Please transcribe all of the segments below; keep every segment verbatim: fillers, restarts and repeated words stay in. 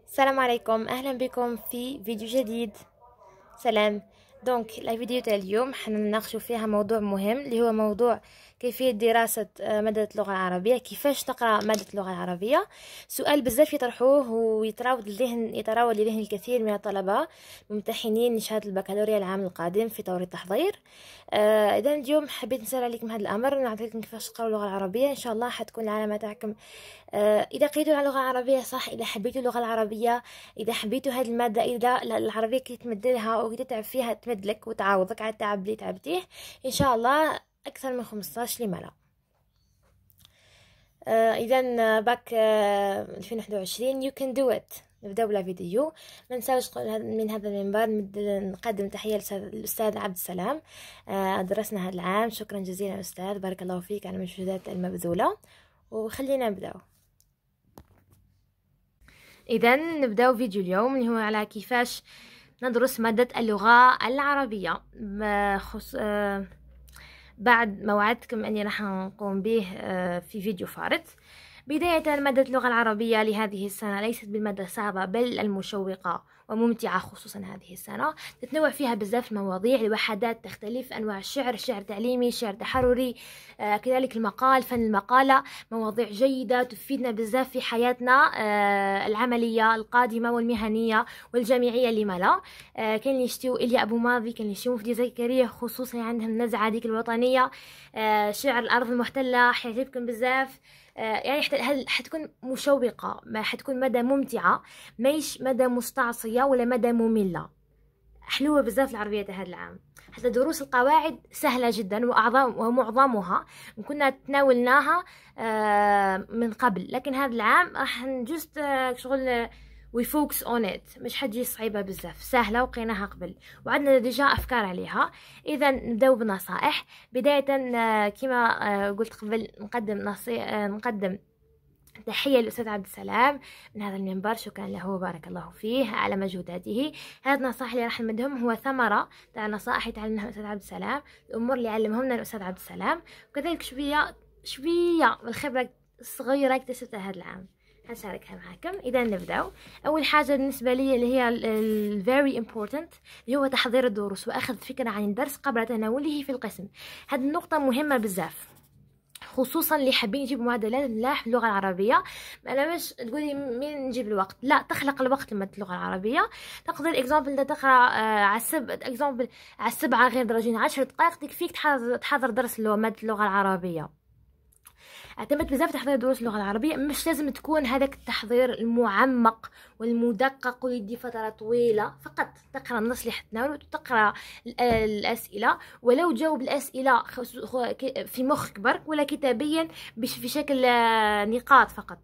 السلام عليكم، اهلا بكم في فيديو جديد. سلام. دونك الفيديو تاع اليوم حنناقشوا فيها موضوع مهم اللي هو موضوع كيفية دراسة آه، مادة اللغة العربية، كيفاش تقرأ مادة اللغة العربية. سؤال بزاف يطرحوه ويتراود لذهن يتراود لذهن الكثير من الطلبة ممتحنين لشهادة البكالوريا العام القادم في طور التحضير. آه اذا اليوم حبيت نسال عليكم هذا الامر ونعطيكم كيفاش تقراوا اللغة العربية. ان شاء الله حتكون العلامة تاعكم آه اذا قريتوا على اللغة العربية صح، اذا حبيتوا اللغة العربية، اذا حبيتوا هذه المادة، اذا العربية كي تمدلها او كي تتعب فيها تمدلك وتعوضك على التعب اللي تعبتيه ان شاء الله اكثر من خمسطاش لما لا. آه اذا باك آه ألفين وواحد وعشرين you can do it. نبداو بلا فيديو. ما نساوش من هذا المنبر نقدم تحيه للاستاذ عبد السلام. آه درسنا هذا العام، شكرا جزيلا استاذ، بارك الله فيك على المجهودات المبذوله. وخلينا نبداو. اذا نبداو فيديو اليوم اللي هو على كيفاش ندرس مادة اللغة العربية. خص... آه... بعد ما وعدتكم أني راح نقوم به آه في فيديو فارط. بداية، مادة اللغة العربية لهذه السنة ليست بالمادة صعبة بل المشوقة وممتعة، خصوصا هذه السنة تتنوع فيها بزاف المواضيع، الوحدات تختلف، أنواع الشعر، شعر تعليمي، شعر تحرري، آه كذلك المقال، فن المقالة، مواضيع جيدة تفيدنا بزاف في حياتنا آه العملية القادمة والمهنية والجامعية لما لا. آه كان اللي يشتيو إليا أبو ماضي، كان اللي يشتيو مفدي زكريا، خصوصا عندهم النزعة ديك الوطنية. آه شعر الأرض المحتلة حيعجبكم بزاف. يعني حتكون مشوقة، ما حتكون مدى ممتعة، مايش مدى مستعصية ولا مدى مملة. حلوة بزاف العربية هذا العام. حتى دروس القواعد سهلة جدا وأعظم ومعظمها كنا تناولناها من قبل، لكن هذا العام راح نجست شغل وي فوكس اون ات، مش حتجي صعيبه بزاف، سهله وقيناها قبل وعندنا ديجا افكار عليها. اذا نبداو بنصائح. بدايه كما قلت قبل نقدم نصيحه نقدم تحية للأستاذ عبد السلام من هذا المنبر، شكرا له وبارك الله فيه على مجهوداته. هذه النصائح اللي راح نمدهم هو ثمرة تاع النصائح اللي تعلمها الأستاذ عبد السلام، الأمور اللي علمهم لنا الأستاذ عبد السلام، وكذلك شوية شوية من الخبرة الصغيرة اكتسبتها هذا العام هنشاركها معكم. اذا نبداو. اول حاجه بالنسبه لي اللي هي ال very important اللي هو تحضير الدروس واخذ فكره عن الدرس قبل تناوله في القسم. هذه النقطه مهمه بزاف، خصوصا اللي حابين يجيبوا معدلات ملاح في اللغه العربيه. انا مش تقولي مين نجيب الوقت، لا، تخلق الوقت لما اللغه العربيه. تقدر اكزامبل انت تقرا آه على السبع اكزامبل على السبعه غير درجين عشر دقائق تكفيك تحضر, تحضر درس اللي هو ماده اللغه العربيه. اعتمد بزاف تحضير دروس اللغه العربيه، مش لازم تكون هذاك التحضير المعمق والمدقق ويدي فتره طويله، فقط تقرا النص اللي حتناوله وتقرا الاسئله، ولو جاوب الاسئله في مخك برك ولا كتابيا في شكل نقاط فقط.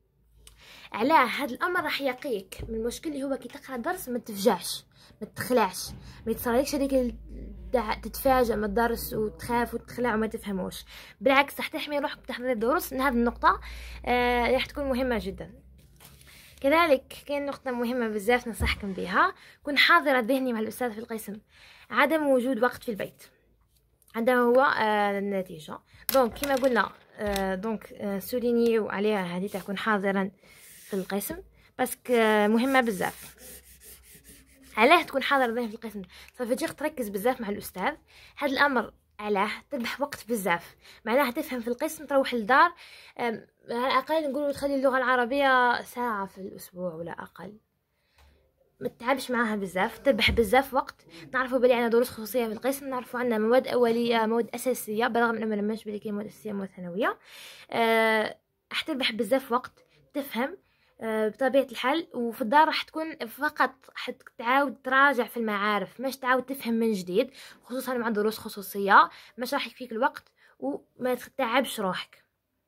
علاه هذا الامر راح يقيك من المشكل اللي هو كي تقرا درس ما تفجعش، ما تخلعش، ما يتصيرلكش هذيك تتفاجئ من الدرس وتخاف وتخلع وما تفهموش. بالعكس راح تحمي روحك بتحضير الدروس. من هذه النقطه آه راح تكون مهمه جدا. كذلك كاين نقطه مهمه بزاف ننصحكم بها، كن حاضره ذهني مع الاستاذ في القسم. عدم وجود وقت في البيت هذا هو آه النتيجه. دونك كما قلنا آه دونك آه سولينيو عليها هذه تكون حاضرا في القسم، بس مهمه بزاف. علاه تكون حاضر ذهني في القسم؟ سوف تجيك تركز بزاف مع الاستاذ. هذا الامر علاه تربح وقت بزاف، معناها تفهم في القسم، تروح للدار على الاقل نقولوا تخلي اللغه العربيه ساعه في الاسبوع ولا اقل، ما تتعبش معاها بزاف، تربح بزاف وقت. نعرفوا بلي عندنا دروس خصوصيه في القسم، نعرفوا عندنا مواد اوليه مواد اساسيه، بالرغم انه ما نمنش بلي كاين مواد اساسيه مواد ثانويه. أه راح تربح بزاف وقت، تفهم بطبيعة الحال. وفي الدار راح تكون فقط حتعاود تراجع في المعارف، مش تعاود تفهم من جديد، خصوصا مع دروس خصوصية مش راح يكفيك الوقت وما تتعبش روحك.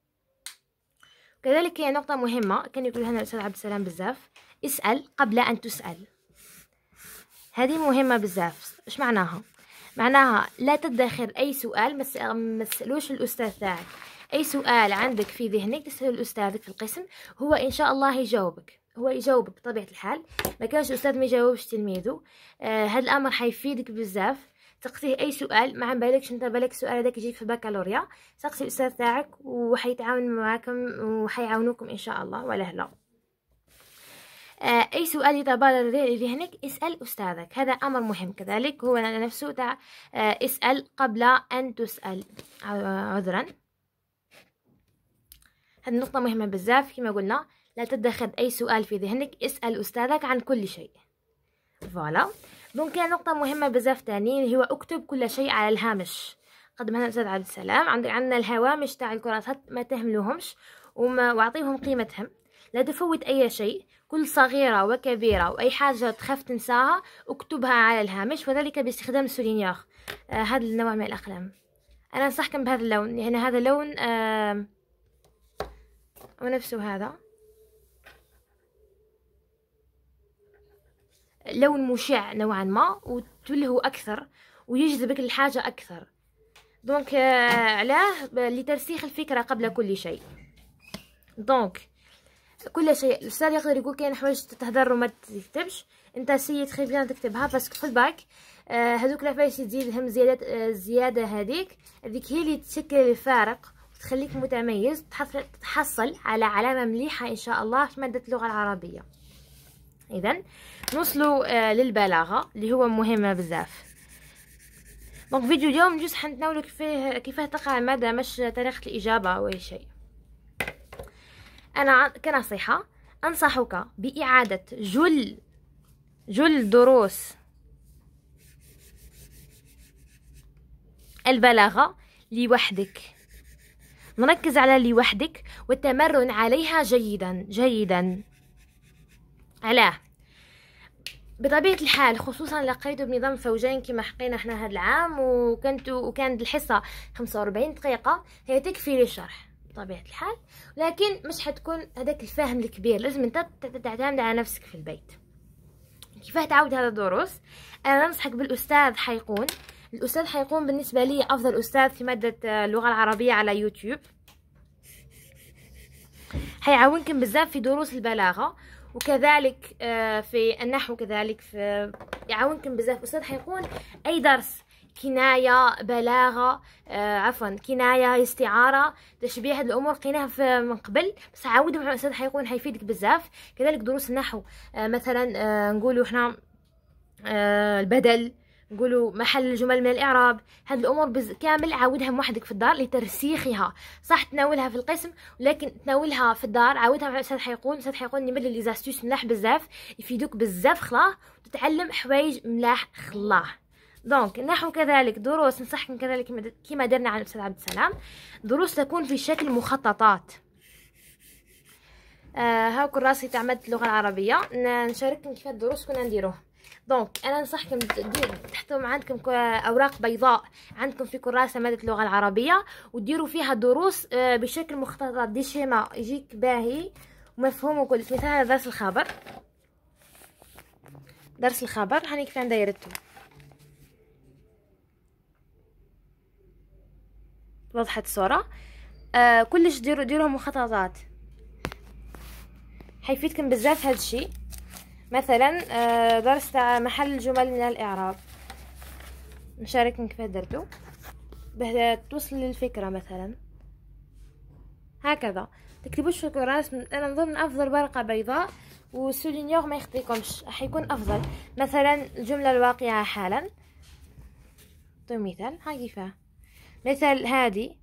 كذلك هي نقطة مهمة كان يقولها لنا الأستاذ عبد السلام بزاف، اسأل قبل أن تسأل. هذه مهمة بزاف. ايش معناها؟ معناها لا تدخر أي سؤال ما تسألوش الأستاذ تاعك. اي سؤال عندك في ذهنك تسأل الاستاذك في القسم، هو ان شاء الله يجاوبك، هو يجاوبك بطبيعه الحال. ما كانش الاستاذ ما يجاوبش تلميذه. آه هذا الامر حيفيدك بزاف. تقصيه اي سؤال ما عم بالكش انت بالك السؤال هذاك يجيك في البكالوريا، سقسي الاستاذ تاعك وحيتعاون معاكم وحيعاونوكم ان شاء الله ولا لا. آه أي سؤال يتبادر لذهنك اسأل أستاذك، هذا أمر مهم. كذلك هو نفسه تاع آه اسأل قبل أن تسأل. عذرا، هذه النقطة مهمة بزاف. كما قلنا لا تتخذ أي سؤال في ذهنك، اسأل أستاذك عن كل شيء. فوالا. ممكن نقطة مهمة بزاف تاني اللي هو اكتب كل شيء على الهامش. قد ما الأستاذ عبد السلام عندك عندنا الهوامش تاع الكراسات، ما تهملوهمش وما واعطيهم قيمتهم. لا تفوت أي شيء، كل صغيرة وكبيرة وأي حاجة تخاف تنساها اكتبها على الهامش، وذلك باستخدام السولينيور. آه هذا النوع من الأقلام أنا أنصحكم بهذا اللون، يعني هذا لون آه ونفسه هذا لون مشع نوعا ما وتلهو أكثر ويجذبك الحاجة أكثر. دونك علاه لترسيخ الفكرة قبل كل شيء. دونك كل شيء الأستاذ يقدر يقول كاين حوايج تهدر وما تكتبش، انت سي تخي بيان تكتبها بس في الباك. آه هذوك العفايس تزيدهم زيادة آه زيادة هذيك هذيك هي اللي تشكل الفارق وتخليك متميز، تحصل على علامة مليحة إن شاء الله في مادة اللغة العربية. إذن نوصلوا آه للبلاغة اللي هو مهمة بزاف. دونك فيديو اليوم جزء حنتناولو فيه كيفاه تقرا المادة، مش طريقة الإجابة أو أي شيء. أنا كنصيحة أنصحك بإعادة جل جل دروس البلاغة لوحدك. نركز على لوحدك والتمرن عليها جيدا جيدا. علاه؟ بطبيعة الحال خصوصا لقيته بنظام فوجين كما حقينا احنا هذا العام، وكانت وكانت الحصة خمسة وأربعين دقيقة، هي تكفي للشرح بطبيعة الحال، لكن مش حتكون هذاك الفهم الكبير. لازم انت تعتمد على نفسك في البيت. كيفاه تعود هذا الدروس؟ انا ننصحك بالاستاذ حيقون. الاستاذ حيقون بالنسبة لي افضل استاذ في مادة اللغة العربية على يوتيوب، حيعاونكم بزاف في دروس البلاغة وكذلك في النحو، كذلك في يعاونكم بزاف. استاذ حيقون اي درس كناية بلاغة آه عفوا كناية استعارة تشبيه، هاد الامور قيناها من قبل بس عاودوا مع الاستاذ حيقون حيفيدك بزاف. كذلك دروس النحو آه مثلا آه نقولوا احنا آه البدل، نقولوا محل الجمل من الاعراب، هاد الامور بز... كامل عاودها وحدك في الدار لترسيخها. صح تناولها في القسم ولكن تناولها في الدار، عاودها مع الاستاذ حيقون. الاستاذ حيقون يمد لي زاستيس ملاح بزاف يفيدوك بزاف خلاه وتتعلم حوايج ملاح خلاه. دونك النحو كذلك دروس ننصحكم كذلك كما درنا على الاستاذ عبد السلام، دروس تكون في شكل مخططات. آه هاو كراسي تاع مادة اللغة العربية، نشارككم كيف الدروس كنا نديروه. دونك انا ننصحكم تحطوا عندكم اوراق بيضاء عندكم في كراسة مادة اللغة العربية وديروا فيها دروس آه بشكل مخططات، دي شيما يجيك باهي ومفهوم وكل. مثال درس الخبر، درس الخبر هاني كيف دايرته وضحت الصورة. آه كلش ديروا ديروا مخططات حيفيدكم بزاف هذا الشيء. مثلا آه درس تاع محل الجمل من الاعراب نشارككم كيف درتو باه توصل للفكرة. مثلا هكذا تكتبوش في الكراس. انا نظن افضل ورقة بيضاء والسولينيور ما يخطيكمش حيكون افضل. مثلا الجملة الواقعة حالا، طيب مثال هاي كيفاه مثل هذه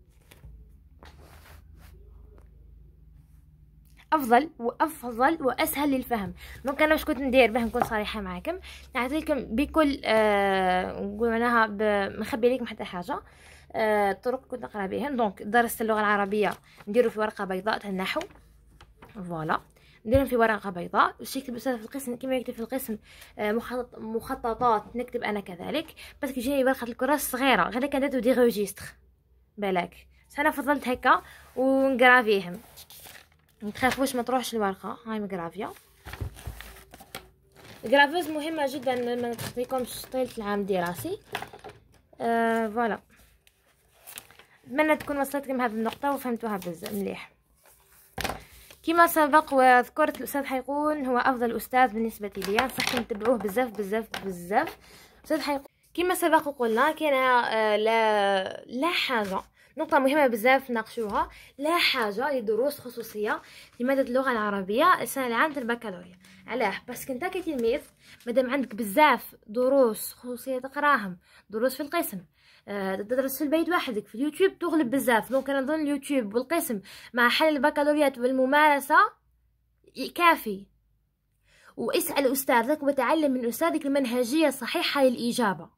افضل وافضل واسهل للفهم. دونك انا واش كنت ندير باه نكون صريحه معكم، نعطيكم بكل آه نقول معناها مخبي لكم حتى حاجه آه طرق كنت نقرا بهم. دونك درس اللغه العربيه نديرو في ورقه بيضاء تاع النحو، فوالا نديرهم في ورقه بيضاء. باش يكتب الاستاذ في القسم كما يكتب في القسم آه مخطط مخططات نكتب انا كذلك. بس كيجيني ورقه الكراس صغيره غير كان درتو دي ريجيستر بالك، بس انا فضلت هكا ونقرافيهم. متخافوش ما تروحش الورقه هاي مقرافيه. الجرافيز مهمه جدا ما تخطيكمش طيله العام الدراسي. آه فوالا، اتمنى تكون وصلتكم هذه النقطه وفهمتوها بزاف مليح. كما سبق وذكرت الاستاذ حيقون هو افضل استاذ بالنسبه لي، انصحكم تتبعوه بزاف بزاف بزاف. استاذ حيقون كما سبق وقلنا كان آه لا لا حاجه نقطة مهمة بزاف ناقشوها، لا حاجة لدروس خصوصية في مادة اللغة العربية السنة العام تاع البكالوريا. علاه؟ باسكو نتا كتلميذ مادام عندك بزاف دروس خصوصية تقراهم، دروس في القسم، أه تدرس في البيت وحدك في اليوتيوب تغلب بزاف. دونك انا نظن اليوتيوب والقسم مع حل البكالوريات والممارسة كافي. واسأل أستاذك وتعلم من أستاذك المنهجية الصحيحة للإجابة.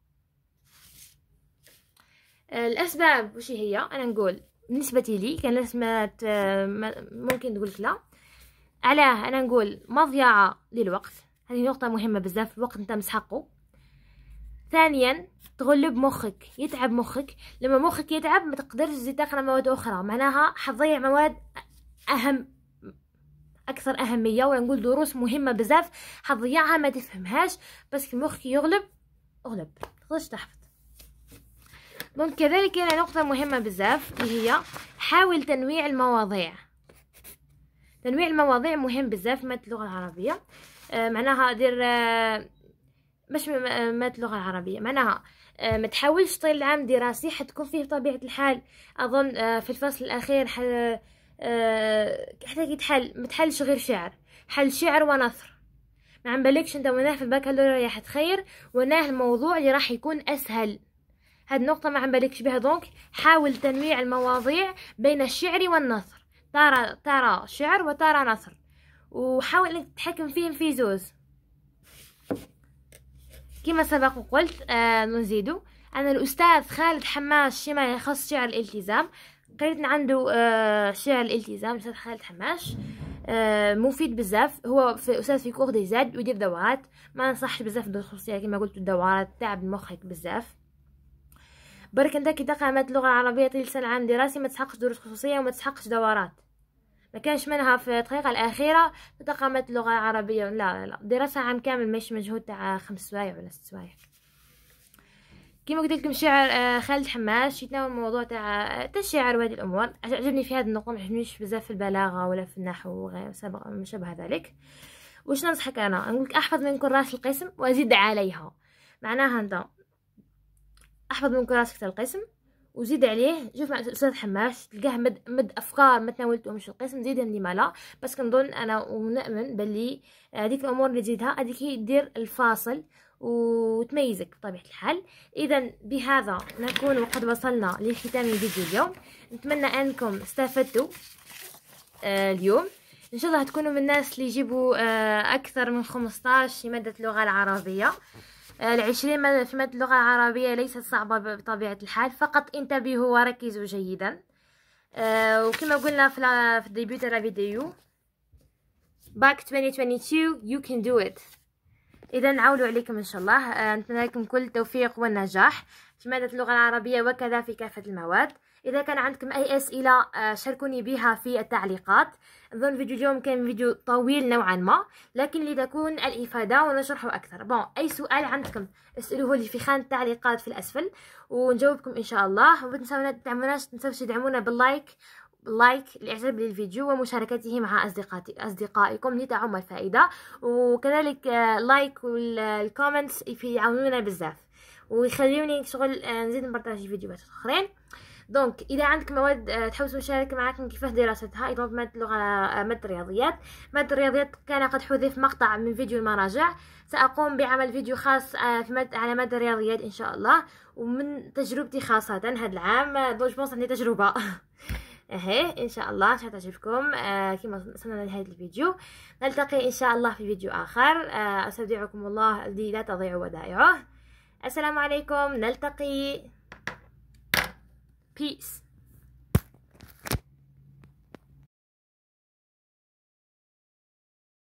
الأسباب وش هي؟ أنا نقول بالنسبة لي كان الأسباب ممكن تقولك لا. علاه أنا نقول مضيعة للوقت، هذه نقطة مهمة بزاف، الوقت أنت مسحقه. ثانيا تغلب مخك، يتعب مخك، لما مخك يتعب ما تقدرش تزيد تقرا مواد أخرى، معناها حتضيع مواد أهم اكثر اهميه، ولا نقول دروس مهمه بزاف حتضيعها ما تفهمهاش بس مخك يغلب اغلب تقدرش تحفظ. دونك كذلك هنا نقطه مهمه بزاف اللي هي حاول تنويع المواضيع. تنويع المواضيع مهم بزاف في ماده اللغه العربيه. آه معناها دير آه مش ماده اللغه العربيه، معناها آه ما تحاولش طيل العام دراسي حتكون فيه بطبيعه الحال. اظن آه في الفصل الاخير حل أه حتى كي تحل متحلش غير شعر، حل شعر ونثر. ما عم بالكش انت وناه في البكالوريا حتخير وناه الموضوع اللي راح يكون اسهل. هاد النقطه ما عم بالكش بها. دونك حاول تنويع المواضيع بين الشعر والنثر، ترى ترى شعر وترى نثر، وحاول انك تتحكم فيهم في زوز. كما سبق وقلت آه نزيدو انا الاستاذ خالد حماش فيما يخص شعر الالتزام، قريت عنده آه شعر الالتزام الاستاذ خالد حماش، آه مفيد بزاف. هو في استاذ في كور دي زاد ويدير دورات، ما نصحش بزاف الدروس الخصوصيه كما قلت، الدورات تعب مخك بزاف. برك انت كي تقرا ماده اللغه العربيه طيل سنه عام دراسي ما تسحقش دروس خصوصيه وما تسحقش دورات، ما كانش منها في الدقيقه الاخيره تقرا ماده اللغه العربيه. لا لا لا دراسه عام كامل مش مجهود تاع خمس سوايع ولا ست سوايع. كما قلت لكم شعر خالد حماش يتناول الموضوع تاع تاع الشعر وهذه الامور. عجبني في هذه النقطه، ما عجبنيش بزاف في البلاغه ولا في النحو وغير ما شابه ذلك. واش ننصحك انا؟ نقولك احفظ من كراس القسم وازيد عليها. معناها انت احفظ من كراسك القسم وزيد عليه. شوف مع الاستاذ حماش تلقاه مد, مد افكار ما تناولتهمش القسم، زيدهم لما لا. بس كنظن انا ونامن باللي هذيك الامور اللي تزيدها هذيك هي دير الفاصل وتميزك بطبيعة الحال. إذا بهذا نكون قد وصلنا لختام الفيديو اليوم. نتمنى أنكم استفدتوا آه اليوم. إن شاء الله تكونوا من الناس اللي يجيبوا آه أكثر من خمسطاش في مادة اللغة العربية. آه العشرين في مادة اللغة العربية ليست صعبة بطبيعة الحال، فقط انتبهوا وركزوا جيدا. آه وكما قلنا في, في الديبيو تاع الفيديو باك ألفين واثنين وعشرين you can do it. إذا نعولوا عليكم إن شاء الله. أه نتمنى لكم كل التوفيق والنجاح في مادة اللغة العربية وكذا في كافة المواد. إذا كان عندكم أي أسئلة أه شاركوني بها في التعليقات. أظن فيديو اليوم كان فيديو طويل نوعا ما، لكن لتكون الإفادة ونشرحه أكثر. بون أي سؤال عندكم اسألوه لي في خانة التعليقات في الأسفل ونجاوبكم إن شاء الله. وما تنسوناش تنسوش تدعمونا باللايك لايك الاعجاب للفيديو ومشاركته مع اصدقائي اصدقائكم لتعم الفائده، وكذلك لايك والكومنتس يعاونونا بزاف ويخليوني شغل نزيد نبارطاجي فيديوهات اخرين. دونك اذا عندك مواد تحوسوا نشارك معكم كيفاش دراستها. اذا ماده اللغه ماده الرياضيات ماده الرياضيات كان قد حذف مقطع من فيديو المراجع، ساقوم بعمل فيديو خاص في مادة على ماده الرياضيات ان شاء الله، ومن تجربتي خاصه هذا العام. دونك بونس عندي تجربه اهي ان شاء الله تعجبكم. آه كما وصلنا لنهايه الفيديو، نلتقي ان شاء الله في فيديو اخر. آه استودعكم الله الذي لا تضيع ودائعه. السلام عليكم، نلتقي. Peace.